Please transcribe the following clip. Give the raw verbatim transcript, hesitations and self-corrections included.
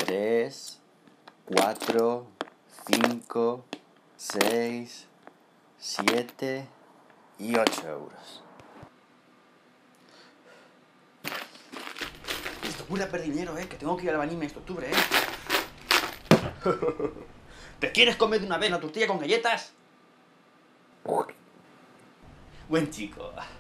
tres, cuatro, cinco, seis, siete y ocho euros. Esto pura perder dinero, eh, que tengo que ir al anime este octubre, eh. ¿Te quieres comer de una vez la tortilla con galletas? Buen chico.